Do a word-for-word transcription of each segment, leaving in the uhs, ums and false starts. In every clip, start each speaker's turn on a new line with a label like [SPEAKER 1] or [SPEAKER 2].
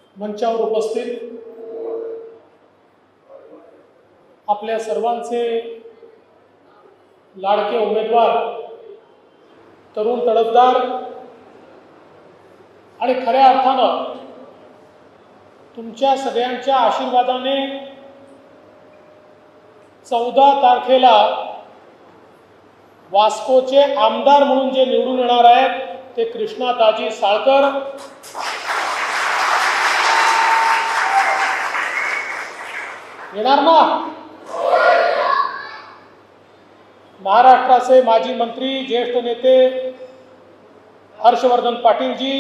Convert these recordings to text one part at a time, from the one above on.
[SPEAKER 1] मंचावर उपस्थित आपल्या सर्वांचे लाडके उमेदवार, तरुण तडफदार आणि खऱ्या अर्थानं तुमच्या सगळ्यांच्या आशीर्वादाने चौदा तारखेला वास्कोचे आमदार म्हणून जे निवडून येणार आहेत ते कृष्णा दाजी साळकर येणार ना। महाराष्ट्राचे माजी मंत्री ज्येष्ठ नेते हर्षवर्धन पाटीलजी,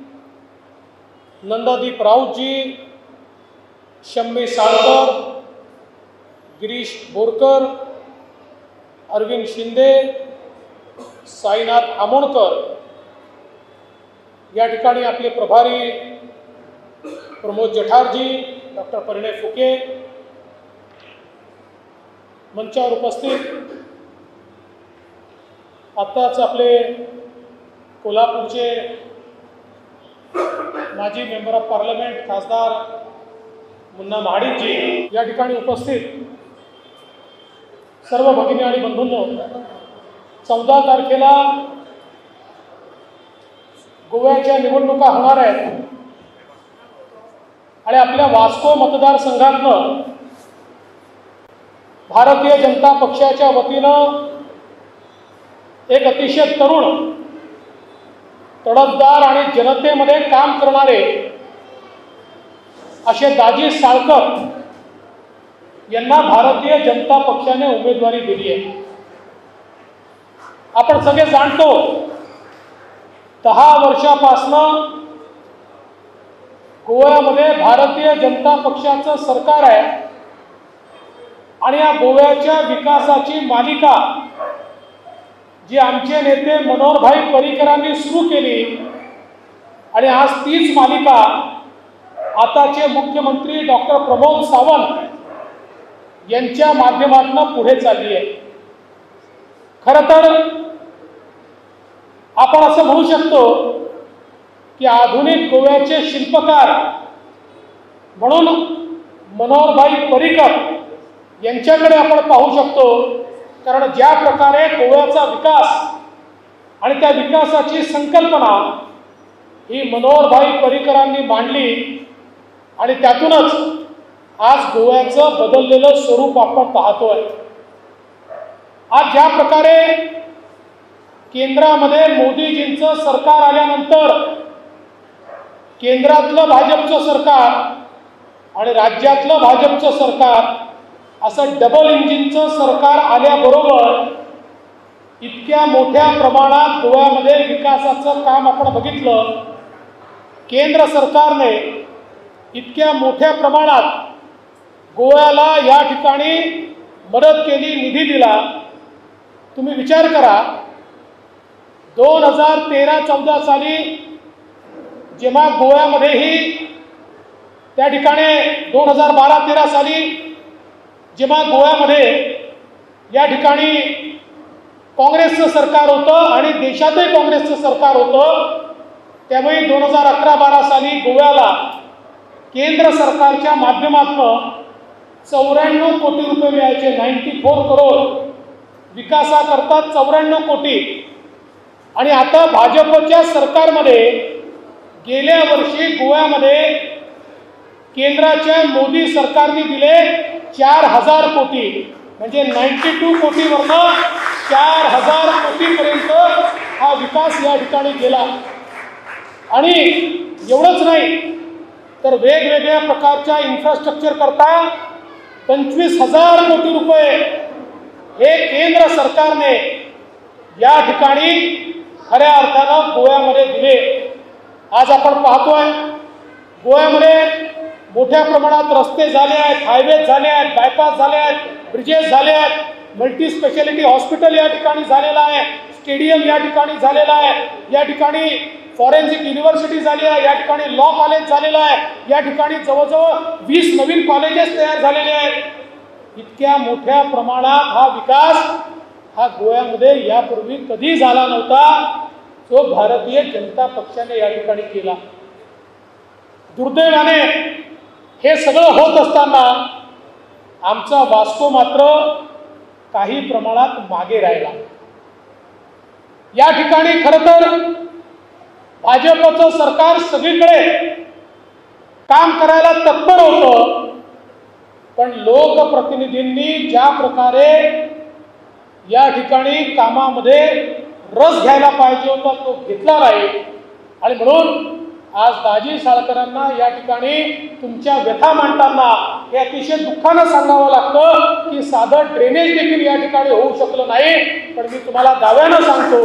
[SPEAKER 1] नंदादीप राऊतजी, शम्मी साळकर, गिरीश बोरकर, अरविंद शिंदे, साईनाथ आमोणकर या ठिकाणी आपले प्रभारी प्रमोद जठारजी, डॉक्टर परिणय फुके, मंचावर उपस्थित आत्ताच आपले कोल्हापूरचे माजी मेंबर ऑफ पार्लमेंट खासदार मुन्ना महाडिकजी या ठिकाणी उपस्थित सर्व भगिनी आणि बंधूंनो, चौदा तारखेला गोव्याच्या निवडणुका होणार आहेत आणि आपल्या वास्को मतदारसंघातनं भारतीय जनता पक्षाच्या वतीनं एक अतिशय तरुण, तडफदार आणि जनतेमध्ये काम करणारे असे दाजी साळकर यांना भारतीय जनता पक्षाने उमेदवारी दिली आहे। आपण सगळे जाणतो, दहा वर्षापासनं गोव्यामध्ये भारतीय जनता पक्षाचं सरकार आहे आणि या गोव्याच्या विकासाची मालिका जी आमचे नेते मनोहरभाई पर्रीकरांनी सुरू केली आणि आज तीच मालिका आताचे मुख्यमंत्री डॉक्टर प्रमोद सावंत यांच्या माध्यमातून पुढे चालली आहे। खरं तर आपण असं म्हणू शकतो की आधुनिक गोव्याचे शिल्पकार म्हणून मनोहरभाई पर्रीकर यांच्याकडे आपण पाहू शकतो, कारण ज्या प्रकारे गोव्याचा विकास आणि त्या विकासाची संकल्पना ही मनोहरभाई पर्रीकरांनी मांडली आणि त्यातूनच आज गोव्याचं बदललेलं स्वरूप आपण पाहतोय। आज ज्या प्रकारे केंद्रामध्ये मोदीजींचं सरकार आल्यानंतर केंद्रातलं भाजपचं सरकार आणि राज्यातलं भाजपचं सरकार असं डबल इंजिनचं सरकार आल्याबरोबर इतक्या मोठ्या प्रमाणात गोव्यामध्ये विकासाचं काम आपण बघितलं। केंद्र सरकारने इतक्या मोठ्या प्रमाणात गोव्याला या ठिकाणी मदत केली, निधी दिला। तुम्ही विचार करा, दोन हजार तेरा चौदा साली जेव्हा गोव्यामध्येही त्या ठिकाणी दोन हजार बारा तेरा साली जेव्हा गोव्यामध्ये या ठिकाणी काँग्रेसचं सरकार होतं आणि देशातही काँग्रेसचं सरकार होतं, त्यामुळे दोन हजार अकरा बारा साली गोव्याला केंद्र सरकारच्या माध्यमातून चौऱ्याण्णव कोटी रुपये मिळायचे, नाईन्टी फोर करोड विकासाकरता चौऱ्याण्णव कोटी। आणि आता भाजपच्या सरकारमध्ये गेल्या वर्षी गोव्यामध्ये केंद्राच्या मोदी सरकारने दिले चार हजार कोटी, म्हणजे नाईन्टी टू कोटीवरनं चार हजार कोटीपर्यंत हा विकास या ठिकाणी गेला। आणि एवढंच नाही तर वेगवेगळ्या प्रकारच्या इन्फ्रास्ट्रक्चर करता पंचवीस हजार कोटी रुपये हे केंद्र सरकारने या ठिकाणी खऱ्या अर्थानं गोव्यामध्ये दिले। आज आपण पाहतोय गोव्यामध्ये मोठ्या प्रमाणात रस्ते झाले आहेत, हायवे झाले आहेत, बायपास झाले आहेत, ब्रिजेस झाले आहेत, मल्टी स्पेशालिटी हॉस्पिटल या ठिकाणी झालेलं आहे, स्टेडियम या ठिकाणी झालेलं आहे, या ठिकाणी फॉरेन्सिक युनिव्हर्सिटी झाली आहे, या ठिकाणी लॉ कॉलेज झालेलं आहे, या ठिकाणी जवळजवळ वीस नवीन कॉलेजेस तयार झालेले आहेत। इतक्या मोठ्या प्रमाणात हा विकास हा गोव्यामध्ये यापूर्वी कधी झाला नव्हता, जो भारतीय जनता पक्षाने या ठिकाणी केला। दुर्दैवाने हे सगळं होत असताना आमचा वास्को मात्र काही प्रमाणात मागे राहिला. या ठिकाणी खरं तर भाजपचं सरकार सगळीकडे काम करायला तत्पर होतं, पण लोकप्रतिनिधींनी ज्या प्रकारे या ठिकाणी कामामध्ये रस घ्यायला पाहिजे होता तो घेतला नाही. आणि म्हणून आज दाजी साळकरांना या ठिकाणी तुमच्या व्यथा मांडताना हे अतिशय दुःखानं सांगावं लागतं की साधं ड्रेनेज देखील या ठिकाणी होऊ शकलं नाही. पण मी तुम्हाला दाव्यानं सांगतो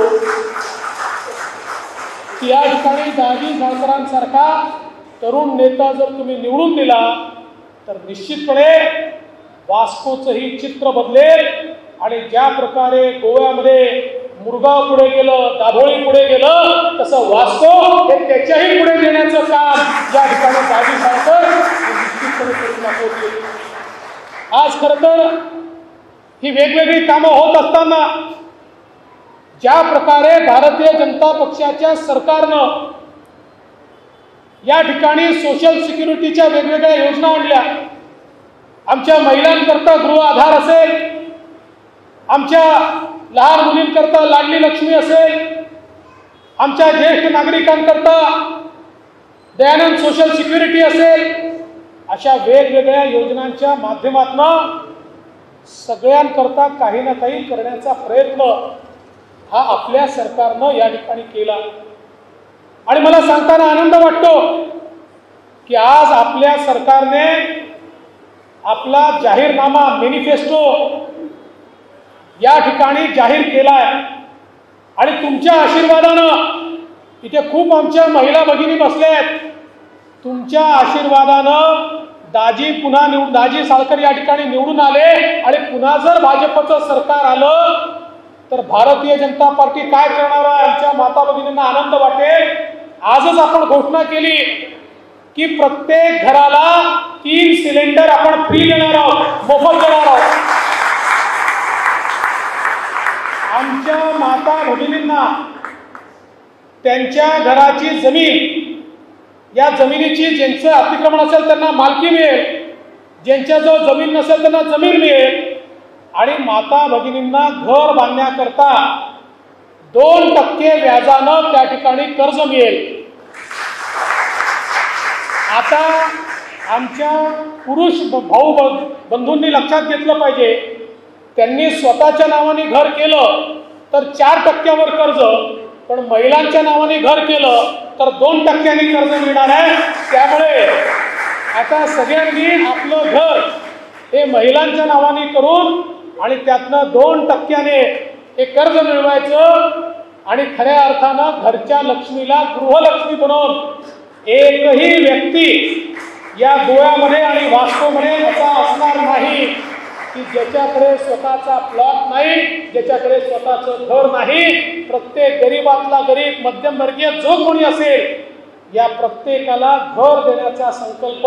[SPEAKER 1] की या ठिकाणी दाजी साळकरांसारखा तरुण नेता जर तुम्ही निवडून दिला तर निश्चितपणे वास्कोचंही चित्र बदलेल. आणि ज्या प्रकारे गोव्यामध्ये मुरगाव पुढे गेलं, दाभोळी पुढे गेलं, तसं वास्को हे त्याच्याही पुढे नेण्याचं काम या ठिकाणी दाजी साळकर निश्चितपणे करून दाखवतील. आज खरं तर ही वेगवेगळी कामं होत असताना ज्या प्रकारे भारतीय जनता पक्षाच्या सरकारनं या ठिकाणी सोशल सिक्युरिटीच्या वेगवेगळ्या योजना आणल्या, आमच्या महिलांकरता गृह आधार असेल, आमच्या लहान मुलींकरता लाडली लक्ष्मी असेल, आमच्या ज्येष्ठ नागरिकांकरता दयानंद सोशल सिक्युरिटी असेल, अशा वेगवेगळ्या योजनांच्या माध्यमातून सगळ्यांकरता काही ना काही करण्याचा प्रयत्न हा आपल्या सरकारनं या ठिकाणी केला. आणि मला सांगताना आनंद वाटतो की आज आपल्या सरकारने आपला जाहीरनामा मॅनिफेस्टो या ठिकाणी जाहीर केलाय. आणि तुमच्या आशीर्वादानं इथे खूप आमच्या महिला भगिनी बसल्या आहेत. तुमच्या आशीर्वादानं दाजी पुन्हा निवड दाजी साळकर या ठिकाणी निवडून आले. आणि पुन्हा जर भाजपचं सरकार आलं तर भारतीय जनता पार्टी काय करणार आहे आमच्या माता भगिनींना आनंद वाटेल. आजच आपण घोषणा केली की प्रत्येक घराला तीन सिलेंडर आपण फ्री देणार आहोत, मोफत देणार आहोत. आमच्या माता भगिनींना त्यांच्या घराची जमीन, या जमिनीची ज्यांचं अतिक्रमण असेल त्यांना मालकी मिळेल, ज्यांच्याजवळ जमीन नसेल त्यांना जमीन मिळेल. आणि माता भगिनींना घर बांधण्याकरता दोन टक्के व्याजानं त्या ठिकाणी कर्ज मिळेल. आता आमच्या पुरुष भाऊ बंधूंनी लक्षात घेतलं पाहिजे, त्यांनी स्वतःच्या नावाने घर केलं तर चार टक्क्यावर कर्ज, पण महिलांच्या नावाने घर केलं तर दोन टक्क्यांनी कर्ज मिळणार आहे. त्यामुळे आता सगळ्यांनी आपलं घर हे महिलांच्या नावाने करून आणि त्यातनं दोन टक्क्याने हे कर्ज मिळवायचं. आणि खऱ्या अर्थानं घरच्या लक्ष्मीला गृहलक्ष्मी बनवून एकही व्यक्ती या गोव्यामध्ये आणि वास्कोमध्ये असा असणार नाही की ज्याच्याकडे स्वतःचा प्लॉट नाही, ज्याच्याकडे स्वतःचं घर नाही. प्रत्येक गरीबातला गरीब, मध्यमवर्गीय जो कोणी असेल या प्रत्येकाला घर देण्याचा संकल्प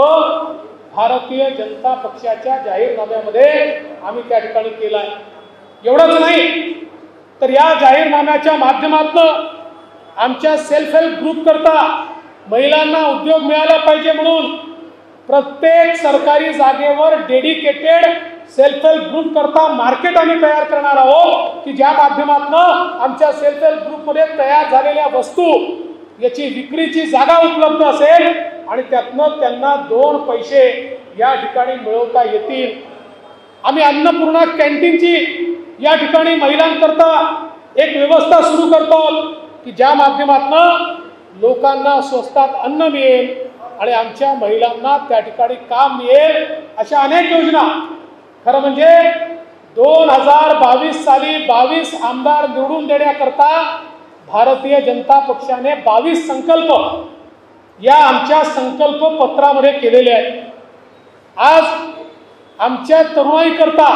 [SPEAKER 1] भारतीय जनता पक्षाच्या जाहीरनाम्यामध्ये आम्ही त्या ठिकाणी केला आहे. एवढंच नाही तर या जाहीरनाम्याच्या माध्यमातून आमच्या सेल्फ हेल्प ग्रुप करता महिलांना उद्योग मिळाला पाहिजे म्हणून प्रत्येक सरकारी जागेवर डेडिकेटेड सेल्फ हेल्प ग्रुप करता मार्केट आम्ही तयार करणार आहोत की ज्या माध्यमातून आमच्या सेल्फ हेल्प ग्रुपमध्ये तयार झालेल्या वस्तू याची विक्रीची जागा उपलब्ध असेल आणि त्यातनं त्यांना दोन पैसे या ठिकाणी मिळवता येतील. आम्ही अन्नपूर्णा कॅन्टीनची या ठिकाणी महिलांकरता एक व्यवस्था सुरू करतो की ज्या माध्यमातून लोकांना स्वस्तात अन्न मिळेल आणि आमच्या महिलांना त्या ठिकाणी काम मिळेल. अशा अनेक योजना. खरं म्हणजे दोन हजार बावीस साली बावीस आमदार निवडून देण्याकरता भारतीय जनता पक्षाने बावीस संकल्प या आमच्या संकल्प पत्रामध्ये केलेले आहेत. आज आमच्या तरुणाईकरता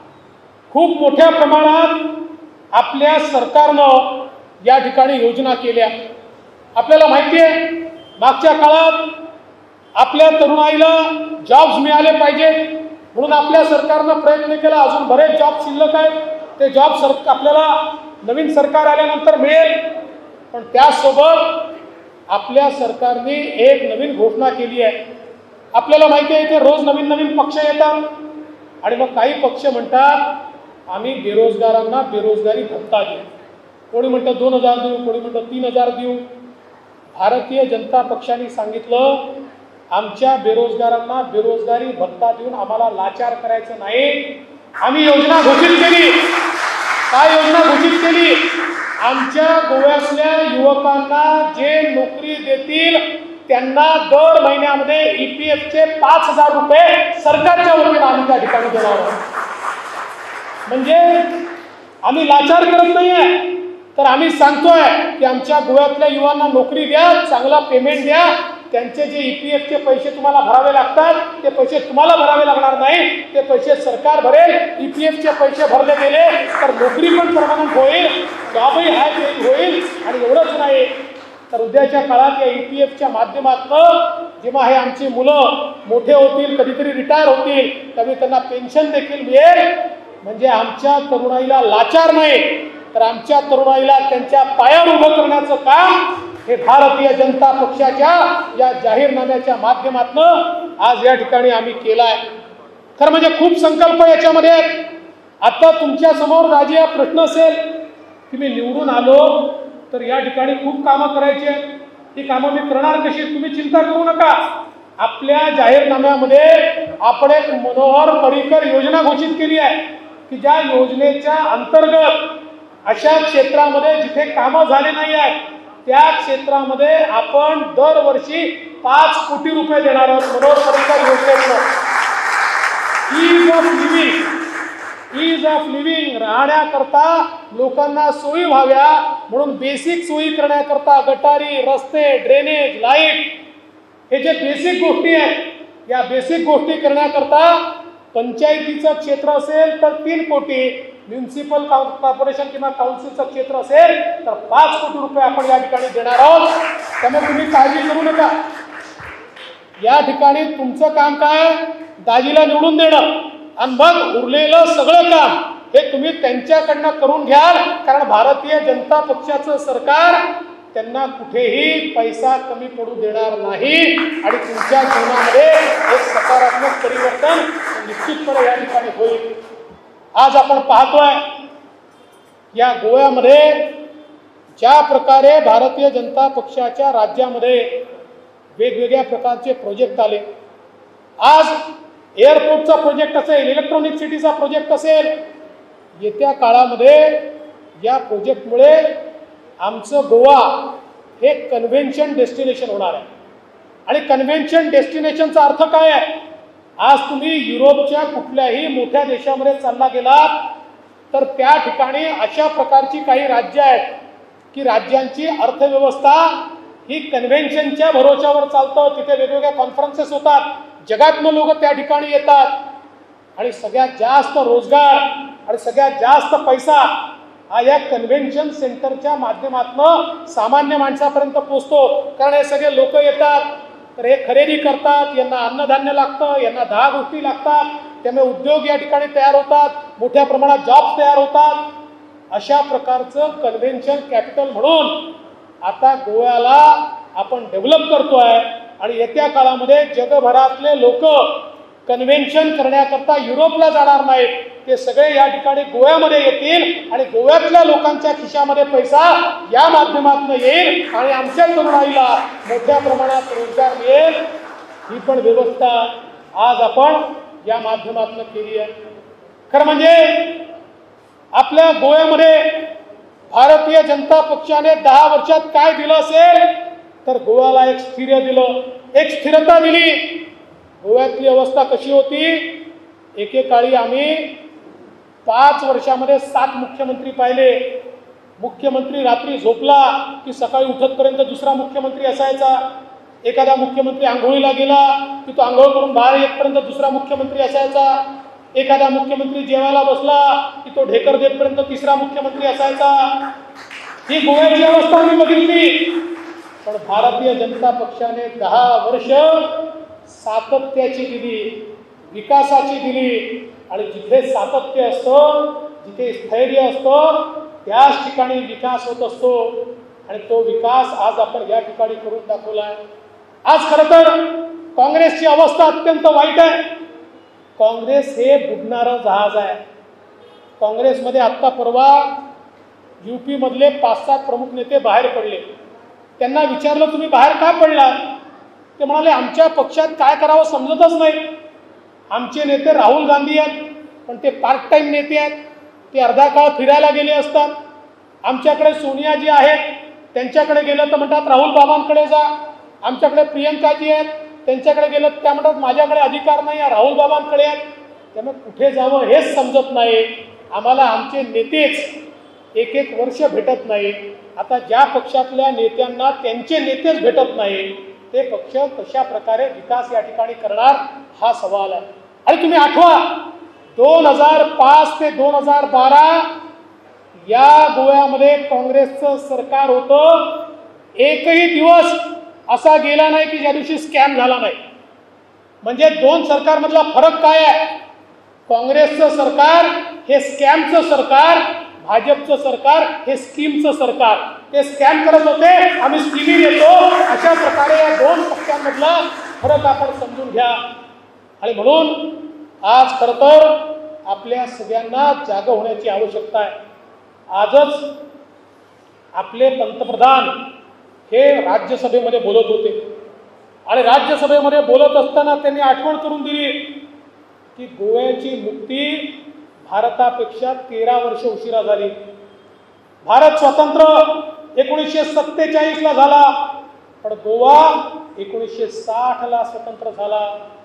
[SPEAKER 1] खूप मोठ्या प्रमाणात आपल्या सरकारनं या ठिकाणी योजना केल्या. आपल्याला माहिती आहे मागच्या काळात आपल्या तरुणाईला जॉब्स मिळाले पाहिजेत म्हणून आपल्या सरकारनं प्रयत्न केला. अजून बरेच जॉब शिल्लक आहेत, ते जॉब सर आपल्याला नवीन सरकार आल्यानंतर मिळेल. पण त्यासोबत आपल्या सरकारने एक नवीन घोषणा केली आहे. आपल्याला माहिती आहे इथे रोज नवीन नवीन पक्ष येतात आणि मग काही पक्ष म्हणतात आम्ही बेरोजगारांना बेरोजगारी भत्ता देऊ. कोणी म्हणतं दोन हजार देऊ, कोणी म्हणतं तीन हजार देऊ. भारतीय जनता पक्षाने सांगितलं आमच्या बेरोजगारांना बेरोजगारी भत्ता देऊन आम्हाला लाचार करायचं नाही. आम्ही योजना घोषित केली. काय योजना घोषित केली? आमच्या गोव्यातल्या युवकांना जे नोकरी देतील त्यांना दर महिन्यामध्ये ईपीएफचे पाच हजार रुपये सरकारच्या वतीने आम्ही त्या ठिकाणी देणार आहोत. म्हणजे आम्ही लाचार करत नाहीये, तर आम्ही सांगतोय की आमच्या गोव्यातल्या युवांना नोकरी द्या, चांगला पेमेंट द्या. त्यांचे जे ईपीएफचे पैसे तुम्हाला भरावे लागतात ते पैसे तुम्हाला भरावे लागणार नाही, ते पैसे सरकार भरेल. ईपीएफचे पैसे भरले गेले तर नोकरी पण परमनंट होईल, जॉबही हाय पेड होईल. आणि एवढंच नाही तर उद्याच्या काळात या ईपीएफच्या माध्यमातून जेव्हा हे आमची मुलं मोठे होतील, कधीतरी रिटायर होतील, त्यावेळी त्यांना पेन्शन देखील मिळेल. म्हणजे आमच्या तरुणाईला लाचार नाही तर आमच्या तरुणाईला त्यांच्या पायावर उभं करण्याचं काम हे भारतीय जनता पक्षाच्या या जाहीरनाम्याच्या माध्यमातून आज या ठिकाणी आम्ही केलाय. खरं म्हणजे खूप संकल्प याच्यामध्ये. आता तुमच्या समोर राजी हा प्रश्न असेल की मी निवडून आलो तर या ठिकाणी खूप कामं करायची आहेत, ही कामं मी करणार कशी? तुम्ही चिंता करू नका. आपल्या जाहीरनाम्यामध्ये आपण एक मनोहर पर्रिकर योजना घोषित केली आहे की ज्या योजनेच्या अंतर्गत अशा क्षेत्रामध्ये जिथे कामं झाले नाही आहेत त्या क्षेत्रामध्ये आपण दरवर्षी पाच कोटी रुपये देणार आहोत. मनोहर पर्रिकर योजनेतून ease of living ease of living राहण्याकरता लोकांना सोयी व्हाव्या म्हणून बेसिक सोयी करण्याकरता गटारी, रस्ते, ड्रेनेज, लाईट हे जे बेसिक गोष्टी आहेत या बेसिक गोष्टी करण्याकरता पंचायतीचं क्षेत्र असेल तर तीन कोटी, म्युन्सिपल कॉर्पोरेशन किंवा काउन्सिलचं क्षेत्र असेल तर पाच कोटी रुपये आपण या ठिकाणी देणार आहोत. त्यामुळे तुम्ही काळजी करू नका. या ठिकाणी तुमचं काम काय? दाजीला निवडून देणं आणि मग उरलेलं सगळं काम हे तुम्ही त्यांच्याकडनं करून घ्याल. कारण भारतीय जनता पक्षाचं सरकार त्यांना कुठेही पैसा कमी पडू देणार नाही आणि तुमच्या जीवनामध्ये एक सकारात्मक परिवर्तन निश्चितपणे या ठिकाणी होईल. आज आपण पाहतोय या गोव्यामध्ये ज्या प्रकारे भारतीय जनता पक्षाच्या राज्यामध्ये वेगवेगळ्या प्रकारचे प्रोजेक्ट आले. आज एअरपोर्टचा प्रोजेक्ट असेल, इलेक्ट्रॉनिक सिटीचा प्रोजेक्ट असेल, येत्या काळामध्ये या प्रोजेक्टमुळे आमचं गोवा हे कन्व्हेन्शन डेस्टिनेशन होणार आहे. आणि कन्व्हेन्शन डेस्टिनेशनचा अर्थ काय आहे? आज तुम्ही युरोपच्या कुठल्याही मोठ्या देशामध्ये चालला गेलात तर त्या ठिकाणी अशा प्रकारची काही राज्य आहेत की राज्यांची अर्थव्यवस्था ही कन्व्हेन्शनच्या भरोशावर चालतं. तिथे वेगवेगळ्या कॉन्फरन्सेस होतात, जगातनं लोक त्या ठिकाणी येतात आणि सगळ्यात जास्त रोजगार आणि सगळ्यात जास्त पैसा हा या कन्व्हेन्शन सेंटरच्या माध्यमातून सामान्य माणसापर्यंत पोहोचतो. कारण हे सगळे लोक येतात तर हे खरेदी करतात, यांना अन्नधान्य लागतं, यांना दहा गोष्टी लागतात, त्यामुळे उद्योग या ठिकाणी तयार होतात, मोठ्या प्रमाणात जॉब्स तयार होतात. अशा प्रकारचं कन्व्हेन्शन कॅपिटल म्हणून आता गोव्याला आपण डेव्हलप करतोय आणि येत्या काळामध्ये जगभरातले लोक कन्व्हेन्शन करण्याकरता युरोपला जाणार नाहीत, ते सगळे या ठिकाणी गोव्यामध्ये येतील आणि गोव्यातल्या लोकांच्या खिशामध्ये पैसा या माध्यमातून येईल आणि आमच्या तरुणाईला मोठ्या प्रमाणात रोजगार मिळेल. ही पण व्यवस्था आज आपण या माध्यमातून केली आहे. खरं म्हणजे आपल्या गोव्यामध्ये भारतीय जनता पक्षाने दहा वर्षात काय दिलं असेल तर गोव्याला एक स्थिर दिलं, एक स्थिरता दिली. गोव्यातली अवस्था कशी होती? एकेकाळी आम्ही पाच वर्षामध्ये सात मुख्यमंत्री पाहिले. मुख्यमंत्री रात्री झोपला की सकाळी उठतपर्यंत दुसरा मुख्यमंत्री असायचा. एखादा मुख्यमंत्री आंघोळीला गेला की तो आंघोळ करून बाहेर येतपर्यंत दुसरा मुख्यमंत्री असायचा. एखादा मुख्यमंत्री जेवायला बसला की तो ढेकर देतपर्यंत तिसरा मुख्यमंत्री असायचा. ही गोव्याची अवस्था मी बघितली. पण भारतीय जनता पक्षाने दहा वर्ष सातत्याची दिली, विकासाची दिली आणि जिथे सातत्य असतं, जिथे स्थैर्य असतं त्याच ठिकाणी विकास होत असतो. आणि तो विकास आज आपण या ठिकाणी करून दाखवला आहे. आज खरं तर काँग्रेसची अवस्था अत्यंत वाईट आहे. काँग्रेस हे बुडणारं जहाज आहे. काँग्रेसमध्ये आत्ता परवा यूपी मधले पाच सात प्रमुख नेते बाहेर पडले. त्यांना विचारलं तुम्ही बाहेर का पडला? ते म्हणाले आमच्या पक्षात काय करावं समजतच नाही. आमचे नेते राहुल गांधी आहेत, पण ते पार्ट टाइम नेते आहेत. ते अर्धा काळ फिरायला गेले असतात. आमच्याकडे सोनियाजी आहेत, त्यांच्याकडे गेलं तर म्हणतात राहुल बाबांकडे जा. आमच्याकडे प्रियंकाजी आहेत, त्यांच्याकडे गेलं त्या म्हणतात माझ्याकडे अधिकार नाही, राहुल बाबांकडे आहेत. त्यामुळे कुठे जावं हेच समजत नाही. आम्हाला आमचे नेतेच एक एक वर्ष भेटत नाही. आता ज्या पक्षातल्या नेत्यांना त्यांचे नेतेच भेटत नाही, ते पक्ष कशा प्रकारे विकास या ठिकाणी करणार हा सवाल आहे. आणि तुम्ही आठवा, दोन हजार पाच ते दोन हजार बारा या गोव्यामध्ये काँग्रेसचं सरकार होतं. एकही दिवस असा गेला नाही की ज्या दिवशी स्कॅम झाला नाही. म्हणजे दोन सरकारमधला फरक काय आहे? काँग्रेसचं सरकार हे स्कॅमचं सरकार, भाजपचं सरकार हे स्कीमचं सरकार. ते स्कॅम करत होते, आम्ही स्कीमी देतो. अशा प्रकारे या दोन पक्षांमधला फरक आपण समजून घ्या. आणि म्हणून आज खरं तर आपल्या सगळ्यांना जागं होण्याची आवश्यकता आहे. आजच आपले पंतप्रधान हे राज्यसभेमध्ये बोलत होते आणि राज्यसभेमध्ये बोलत असताना त्यांनी आठवण करून दिली की गोव्याची मुक्ती भारतापेक्षा तेरा वर्ष उशिरा झाली. भारत स्वतंत्र एकोणीसशे सत्तेचाळीस ला झाला, पण गोवा एकोणीसशे साठ ला स्वतंत्र झाला.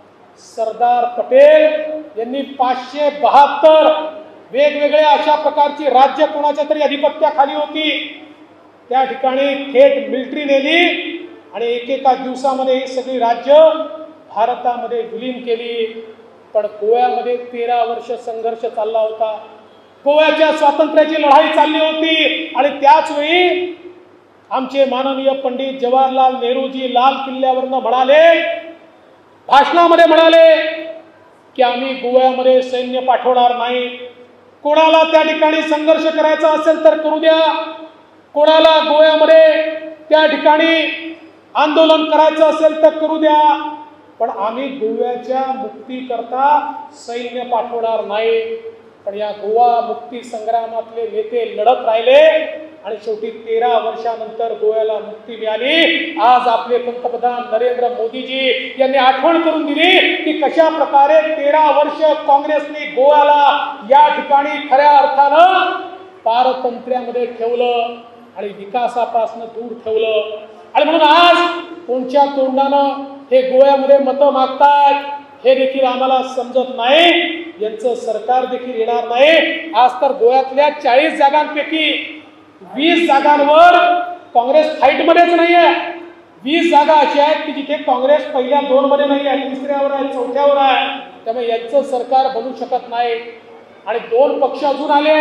[SPEAKER 1] सरदार पटेल यांनी पाचशे बहात्तर वेगवेगळ्या अशा प्रकारची राज्य कोणाच्या तरी अधिपत्याखाली होती, त्या ठिकाणी थेट मिलिटरी नेली आणि एकेका दिवसामध्ये ही सगळी राज्य भारतामध्ये विलीन केली. पण गोव्यामध्ये तेरा वर्ष संघर्ष चालला होता. गोव्याच्या स्वातंत्र्याची लढाई चालली होती. आणि त्याच वेळी आमचे माननीय पंडित जवाहरलाल नेहरूजी लाल किल्ल्यावरनं म्हणाले, भाषणामध्ये म्हणाले की आम्ही गोव्यामध्ये सैन्य पाठवणार नाही. कोणाला त्या ठिकाणी संघर्ष करायचा असेल तर करू द्या, कोणाला गोव्यामध्ये त्या ठिकाणी आंदोलन करायचं असेल तर करू द्या, पण आम्ही गोव्याच्या मुक्तीकरता सैन्य पाठवणार नाही. पण या गोवा मुक्ती संग्रामातले नेते लढत राहिले आणि शेवटी तेरा वर्षानंतर गोव्याला मुक्ती मिळाली. आज आपले पंतप्रधान नरेंद्र मोदीजी यांनी आठवण करून दिली की कशा प्रकारे तेरा वर्ष काँग्रेसने गोव्याला या ठिकाणी खऱ्या अर्थानं पारतंत्र्यामध्ये ठेवलं आणि विकासापासून दूर ठेवलं. आणि म्हणून आज कोणत्या तोंडानं हे गोव्यामध्ये मतं मागतात हे देखील आम्हाला समजत नाही. यांचं सरकार देखील येणार नाही. आज तर गोव्यातल्या चाळीस जागांपैकी वीस जागांवर काँग्रेस फाईटमध्येच नाही आहे. वीस जागा अशा आहेत की जिथे काँग्रेस पहिल्या दोन मध्ये नाही आहे, तिसऱ्यावर आहे, चौथ्यावर आहे. त्यामुळे यांचं सरकार बनू शकत नाही. आणि दोन पक्ष अजून आले.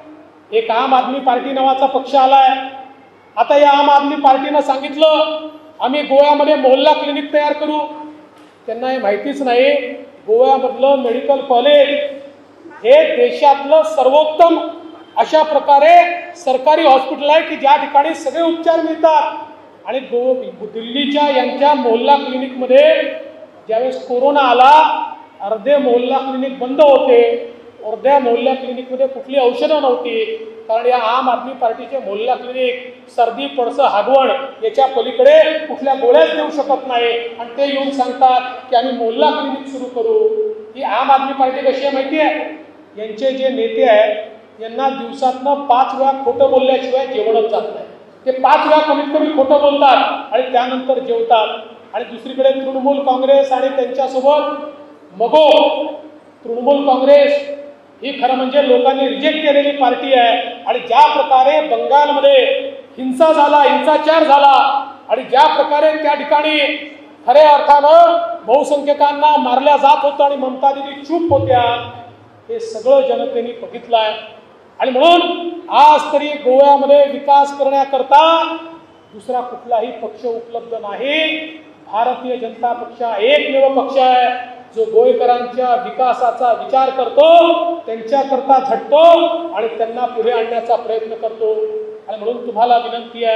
[SPEAKER 1] एक आम आदमी पार्टी नावाचा पक्ष आलाय. आता या आम आदमी पार्टीनं सांगितलं आम्ही गोव्यामध्ये मोहल्ला क्लिनिक तयार करू. त्यांना हे माहितीच नाही गोव्यामधलं मेडिकल कॉलेज हे देशातलं सर्वोत्तम अशा प्रकारे सरकारी हॉस्पिटल आहे की ज्या ठिकाणी सगळे उपचार मिळतात. आणि गो दिल्लीच्या यांच्या मोहल्ला क्लिनिकमध्ये ज्यावेळेस कोरोना आला, अर्धे मोहल्ला क्लिनिक बंद होते. अर्ध्या मोहल्ला क्लिनिकमध्ये कुठली औषधं नव्हती, कारण या आम आदमी पार्टीचे मोहल्ला क्लिनिक सर्दी पडसं हागवण याच्या पलीकडे कुठल्या गोळ्याच देऊ शकत नाही. आणि ते येऊन सांगतात की आम्ही मोहल्ला क्लिनिक सुरू करू. ही आम आदमी पार्टी कशी आहे माहिती आहे? यांचे जे नेते आहेत यांना दिवसातनं पाच वेळा खोटं बोलल्याशिवाय जेवणच जात नाही. ते पाच वेळा कमीत कमी खोटं बोलतात आणि त्यानंतर जेवतात. आणि दुसरीकडे तृणमूल काँग्रेस आणि त्यांच्यासोबत मगो तृणमूल काँग्रेस ही खरं म्हणजे लोकांनी रिजेक्ट केलेली पार्टी आहे. आणि ज्या प्रकारे बंगालमध्ये हिंसा झाला, हिंसाचार झाला आणि ज्या प्रकारे त्या ठिकाणी खऱ्या अर्थानं बहुसंख्यकांना मारल्या जात होतं आणि ममता दिदी चूप होत्या, हे सगळं जनतेने बघितलं आहे. आणि म्हणून आज तरी गोव्यामध्ये विकास करण्याकरता दुसरा कुठलाही पक्ष उपलब्ध नाही. भारतीय जनता पक्ष एकमेव पक्ष आहे जो गोयकरांच्या विकासाचा विचार करतो, त्यांच्याकरता झटतो आणि त्यांना पुढे आणण्याचा प्रयत्न करतो. आणि म्हणून तुम्हाला विनंती आहे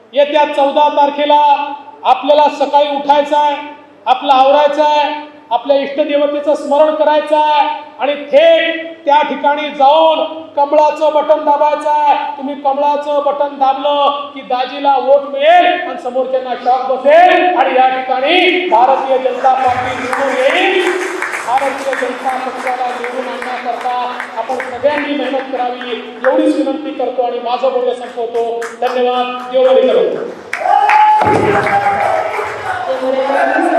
[SPEAKER 1] येत्या चौदा तारखेला आपल्याला सकाळी उठायचं आहे, आपलं आवरायचं आहे, आपल्या इष्टदेवतेचं स्मरण करायचं आहे आणि थेट त्या ठिकाणी जाऊन कमळाचं बटन दाबायचं आहे. तुम्ही कमळाचं बटन दाबलं की दाजीला वोट मिळेल आणि समोरच्यांना शॉक बसेल आणि या ठिकाणी भारतीय जनता पार्टी निवडून येईल. भारतीय जनता पक्षाला निवडून आणण्याकरता आपण सगळ्यांनी मेहनत करावी एवढीच विनंती करतो आणि माझं बोलणं संपवतो. धन्यवाद. देव बरे करो.